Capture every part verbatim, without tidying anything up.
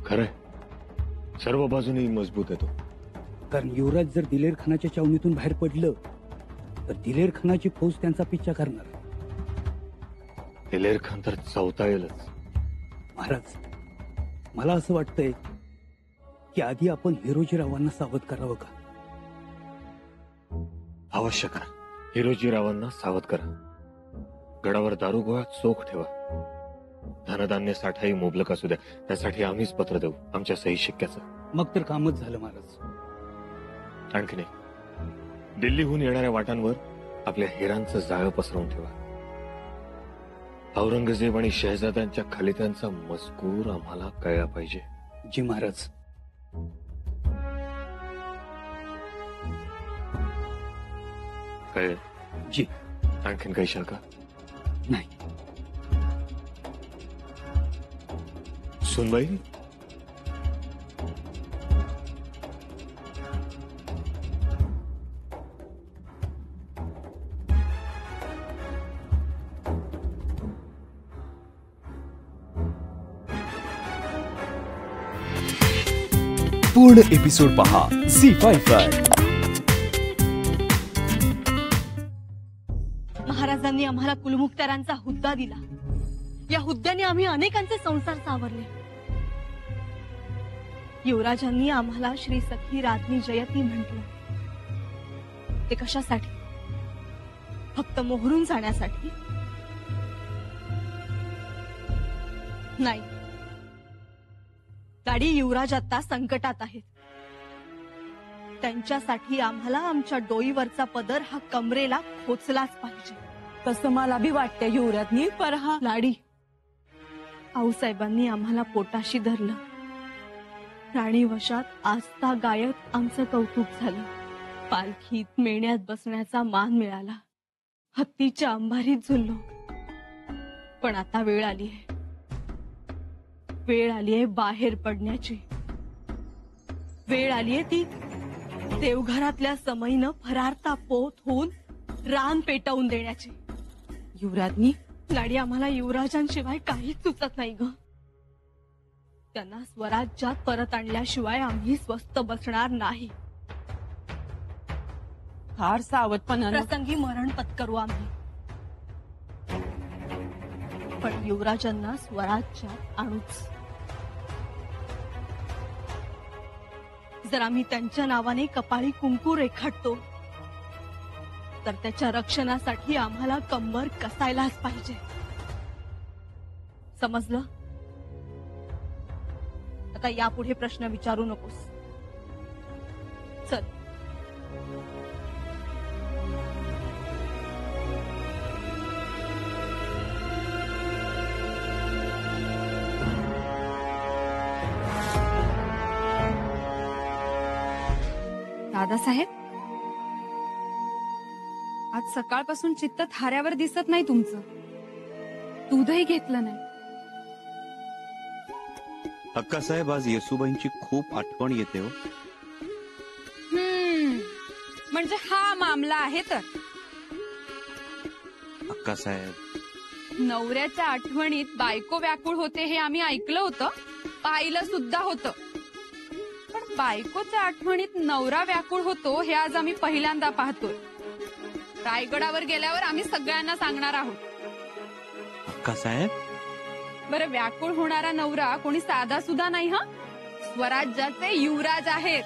खरंय, सर्व बाजूनी मजबूत आहे तो. कारण युवराज जर दिलेर खानाच्या चावणीतून बाहेर पडलं तर दिलेर खानाची फौज त्यांचा पिच्छा करणार. दिलेर खान तर चावता येईलच. महाराज, मला असं वाटतंय की आधी आपण हिरोजीरावांना सावध करावं का? अवश्य करा. हिरोजीरावांना सावध करा. गडावर दारुगोळा चोख ठेवा. धनधान्य साठाही मुबलक असू द्या, त्यासाठी आम्हीच पत्र देऊ आमच्या सही शिक्क्याचं. मग तर कामच झालं महाराज. आणखी नाही, दिल्लीहून येणाऱ्या वाटांवर आपल्या हिरांचं जाळं पसरवून ठेवा. औरंगजेब आणि शहजाद्यांच्या खलित्यांचा मजकूर आम्हाला कळला पाहिजे. जी महाराज. कळेल जी. आणखीन काही शंका नाही. सुनबाई, पूर्ण एपिसोड पहा झी फाईव्ह वर. महाराजांनी आम्हाला कुलमुखत्यारांचा हुद्दा दिला. या हुद्द्याने आम्ही अनेकांचे संसार सावरले. युवराजांनी आम्हाला श्री सखी राज्ञी जयती म्हटलं. ते कशासाठी? फक्त मोहरून जाण्यासाठी? नाही. गाडी युवराज आता संकटात आहेत. त्यांच्यासाठी आम्हाला आमच्या डोईवरचा पदर हा कमरेला खोचलाच पाहिजे. तसं मला बी वाटतं युवराजनी. पर हा लाडी, आऊसाहेबांनी आम्हाला पोटाशी धरलं. राणी वशात आस्था गायत आमचं कौतुक झालं. पालखीत मेण्यात बसण्याचा मान मिळाला. हत्तीच्या अंबारीत झुललो. पण आता वेळ आली आहे. वेळ आली आहे बाहेर पडण्याची. वेळ आली आहे ती देवघरातल्या समईनं फरारता पोत होऊन रान पेटवून देण्याची. युवराजनी. लाडी, आम्हाला युवराजांशिवाय काहीच सुचत नाही ग. त्यांना स्वराज्यात परत आणल्याशिवाय आम्ही स्वस्थ बसणार नाही. फार सावधपणानं. प्रसंगी मरण पत्करू आम्ही, पण युवराजांना स्वराज्यात आणूच. जर आम्ही त्यांच्या नावाने कपाळी कुंकू रेखाटतो तर त्याच्या रक्षणासाठी आम्हाला कंबर कसायलाच पाहिजे. समजलं? आता यापुढे प्रश्न विचारू नकोस. चल. दादासाहेब, आज सकाळपासून चित्त थाऱ्यावर दिसत नाही तुमचं. दूधही घेतलं नाही. अक्कासाहेब, आज येसूबाईंची खूप आठवण येते हो. हम्म, म्हणजे हा मामला आहे तर. अक्कासाहेब, नवऱ्याच्या आठवणीत बायको व्याकुळ होते हे आम्ही ऐकलं होतं, पाहिलं सुद्धा होतं. पण बायकोच्या आठवणीत नवरा व्याकुळ होतो हे आज आम्ही पहिल्यांदा पाहतोय. रायगडावर गेल्यावर आम्ही सगळ्यांना सांगणार आहोत. अक्कासाहेब, बरं, व्याकुळ होणारा नवरा कोणी साधा सुद्धा नाही. हा, स्वराज्याचे युवराज आहेत.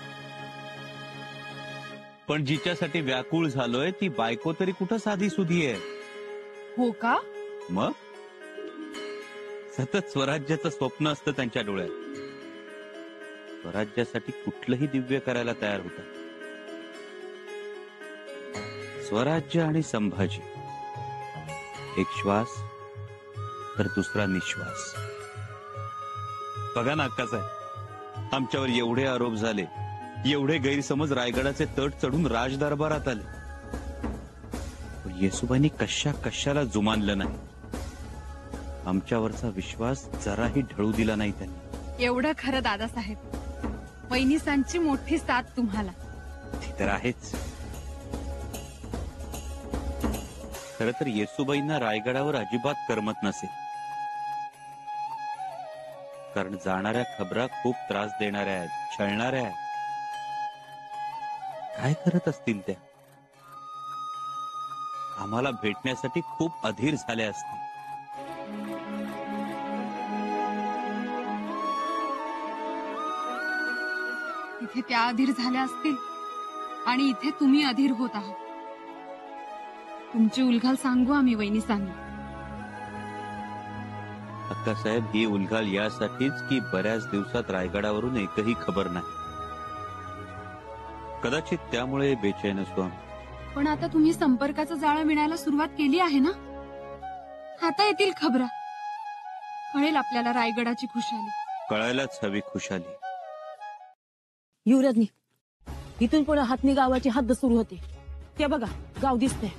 पण जिच्यासाठी व्याकुळ झालोय ती बायको तरी कुठं साधी सुधी आहे. हो का? मग सतत स्वराज्याचं स्वप्न असतं त्यांच्या डोळ्यात. स्वराज्यासाठी कुठलंही दिव्य करायला तयार होता. स्वराज्य आणि संभाजी, एक श्वास तर दुसरा निश्वास. बघा ना अक्कासाहेब, आमच्यावर एवढे आरोप झाले, एवढे गैरसमज रायगडाचे तट चढून राजदरबारात आले. येसूबाईंनी कशा कशाला जुमानलं नाही. आमच्यावरचा विश्वास जराही ढळू दिला नाही त्यांनी. एवढं खरं दादासाहेब. वैनिसांची मोठी साथ तुम्हाला. ती तर आहेच. खरं तर येसूबाईंना रायगडावर अजिबात करमत नसे. कारण जाणाऱ्या खबरा खूप त्रास देणाऱ्या आहेत, छळणाऱ्या आहेत. काय करत असतील त्या? आम्हाला भेटण्यासाठी खूप अधीर झाल्या असतील. तिथे त्या अधीर झाल्या असतील आणि इथे तुम्ही अधीर होत आहात. तुमची उलघाल सांगू आम्ही वहिनीसांना. अक्कासाहेब, ही उलघाल यासाठीच की बऱ्याच दिवसात रायगडावरून एकही खबर नाही. कदाचित त्यामुळे बेचैन असतो आम्ही. पण आता तुम्ही संपर्काचं जाळं विणायला सुरुवात केली आहे ना. आता येतील खबरा. कळेल आपल्याला रायगडाची खुशाली. कळायलाच हवी खुशाली. युवराजनी इथून पुढे हातनी गावाची हद्द सुरू होते. ते बघा, गाव दिसतंय.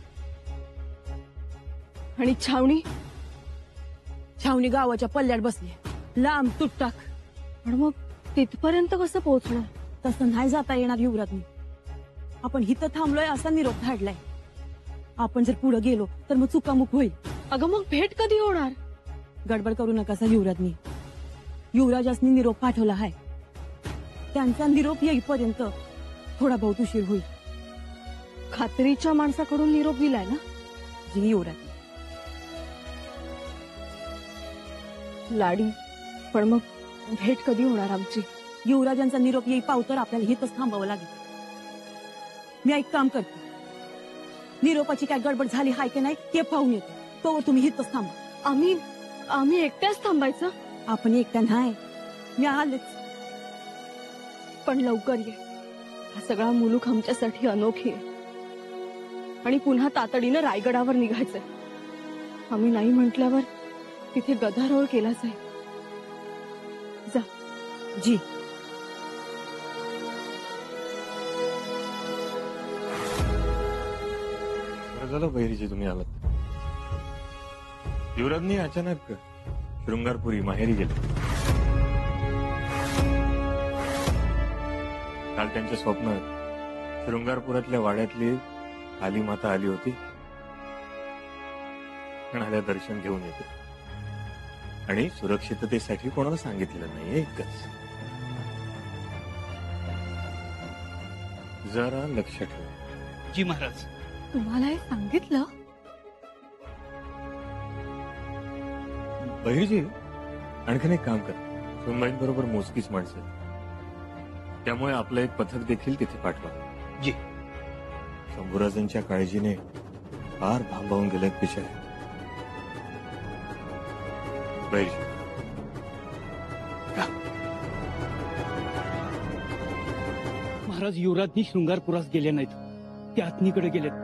आणि छावणी छावणी गावाच्या पल्ल्यात बसली, लांब तुटटाक. पण मग तिथपर्यंत कसं पोहोचणार? तसं नाही जाता येणार युवराजनी. आपण इथं थांबलोय असा निरोप धाडलाय. आपण जर पुढे गेलो तर मग चुकामुक होईल. अगं मग भेट कधी होणार? गडबड करू नका युवराजनी. युवराजासनी निरोप पाठवला आहे. त्यांचा निरोप येईपर्यंत थोडा बहुत उशीर होईल. खात्रीच्या माणसाकडून निरोप दिलाय ना? जी युवराज. लाडी, पण मग भेट कधी होणार आमची? युवराजांचा निरोप येई पाव तर आपल्याला इथंच थांबावं लागेल. मी एक काम करते, निरोपाची काय गडबड झाली हाय की नाही ते पाहून येतो. तोवर तुम्ही इथंच थांबा. आम्ही आम्ही एकट्याच थांबायचं? आपण एकट्या नाही, मी आलेच. पण लवकर ये. हा सगळा मुलूक आमच्यासाठी अनोखी आहे आणि पुन्हा तातडीनं रायगडावर निघायचंय. आम्ही नाही म्हटल्यावर तिथे गदारोळ केला जाईल. जा. जी. बरं झालं बहिरीजी तुम्ही आलात. युवराजनी अचानक शृंगारपुरी माहेरी गेले. काल त्यांच्या स्वप्नात शृंगारपुरातल्या वाड्यातली काली माता आली होती. म्हणाल्या दर्शन घेऊन येते आणि सुरक्षिततेसाठी कोणाला सांगितलेलं नाहीये. एकच जरा लक्ष ठेव. जी महाराज. तुम्हाला हे सांगितलं? बहिरजी, आणखीन एक काम कर. सुनबाईंबरोबर मोजकीच माणसं आहेत. त्यामुळे आपलं एक पथक देखील तिथे पाठवा. जी. शंभूराजांच्या काळजीने फार भांबावून गेलेत विषय. बहिरजी, महाराज, युवराजनी शृंगारपुरास गेले नाहीत, ते आत्नीकडे गेलेत.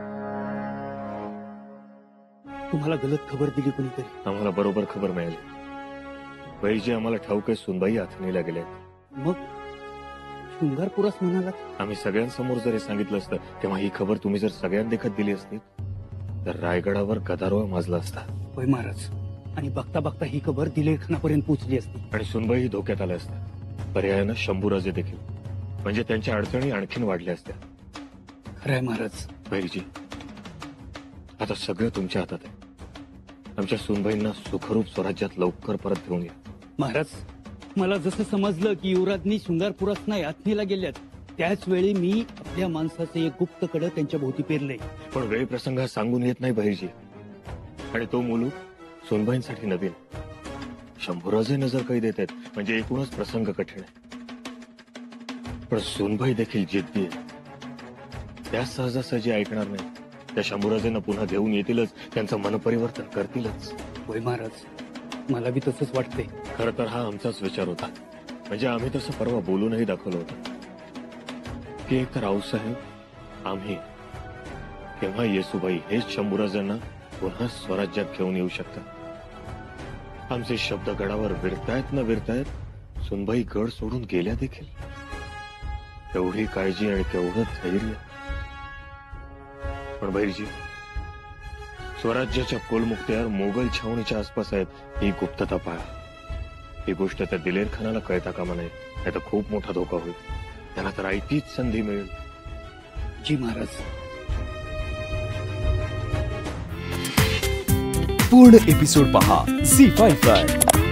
तुम्हाला गलत खबर दिली कोणीतरी. आम्हाला बरोबर खबर मिळाली. बहिरजी, आम्हाला ठाऊक आहे सुनबाई आथनीला गेल्या. मग शृंगारपुरास म्हणालात? आम्ही सगळ्यांसमोर जर हे सांगितलं असतं तेव्हा ही खबर तुम्ही जर सगळ्यांदेखत दिली असती तर रायगडावर गदारोळ माजला असता. होय महाराज. आणि बघता बघता ही खबर दिलेरखानापर्यंत पोहोचली असती आणि सुनबाई धोक्यात आल्या असत्या. पर्यायानं शंभूराजे देखील. म्हणजे त्यांच्या अडचणी आणखीन वाढल्या असत्या. खरंय महाराज. बहिरजी, आता सगळं तुमच्या हातात आहे. आमच्या सुनबाईंना सुखरूप स्वराज्यात लवकर परत घेऊन या. महाराज, मला जसं समजलं की युवराजनी शृंगारपुरास नाही आत्नीला गेल्यात, त्याच वेळी मी आपल्या माणसाचं एक गुप्त कड त्यांच्या भोवती पेरलंय. पण वेळ प्रसंग हा सांगून येत नाही बहिरजी. आणि तो मुलूक सुनबाईंसाठी नवीन. शंभूराजे नजर काही देत आहेत म्हणजे एकूणच प्रसंग कठीण आहे. पण सुनबाई देखील जिद्दी आहे. त्या सहजासहजी ऐकणार नाही. त्या शंभूराजेंना पुन्हा घेऊन येतीलच. त्यांचं मनपरिवर्तन करतीलच. होय महाराज, मला बी तसंच वाटतंय. खर तर हा आमचाच विचार होता. म्हणजे आम्ही तसं परवा बोलूनही दाखवलं होतं की एक तर आऊसाहेब, आम्ही किंवा येसुबाई हेच शंभूराजांना पुन्हा स्वराज्यात घेऊन येऊ शकतात. आमचे शब्द गडावर विरतायत न विरतायत सुनबाई गड सोडून गेल्या देखील. एवढी काळजी आणि केवढं धैर्य. पण बहिरजी, स्वराज्याच्या कोलमुक्त्यार मोगल छावणीच्या आसपास आहेत. ही गुप्तता पाळा. ही गोष्ट त्या दिलेर खानाला कळता कामा नये. नाही तर खूप मोठा धोका होईल. त्यांना तर ऐकीच संधी मिळेल. जी महाराज. पूर्ण एपिसोड पहा झी फाईव्ह वर.